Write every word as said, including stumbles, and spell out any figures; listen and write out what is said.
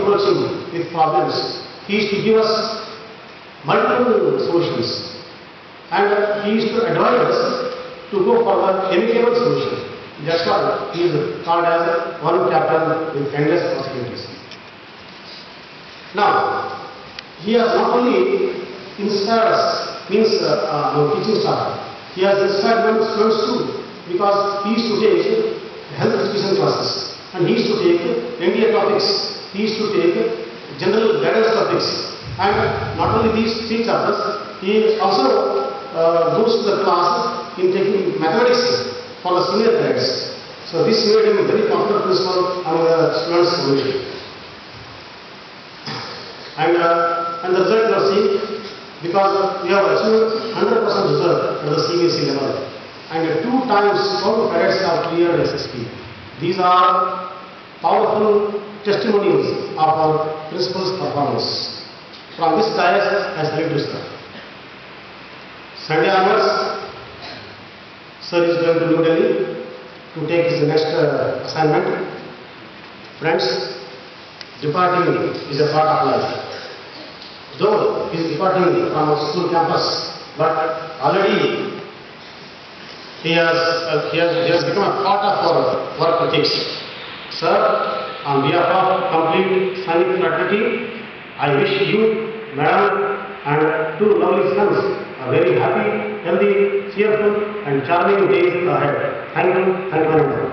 approaching with problems, he used to give us multiple solutions. And he used to advise us to go for the amicable solution. That's why he is called as one captain with endless possibilities. Now, he has not only inspired us, means uh, uh, teaching staff, he has inspired many students too, because he used to take health education classes and he used to take N D A topics, he used to take general guidance topics, and not only these three chapters, he also uh, goes to the class in taking mathematics for the senior grades. So this made him a very popular principal among the students' solution. And, uh, and the result you are seeing, because we have achieved one hundred percent result at the C B S E level, and two times twelve cadets are cleared S S P. These are powerful testimonials of our principal's performance. From this dais, I salute you, sir. Sunday onwards, sir is going to New Delhi to take his next uh, assignment. Friends, departing is a part of life. Though he is departing from our school campus, but already he has, uh, he has, he has become a part of our work ethics. Sir, on behalf of complete Sainik fraternity, I wish you, madam, and two lovely sons a very happy, healthy, cheerful and charming days ahead. Thank you. Thank you very much.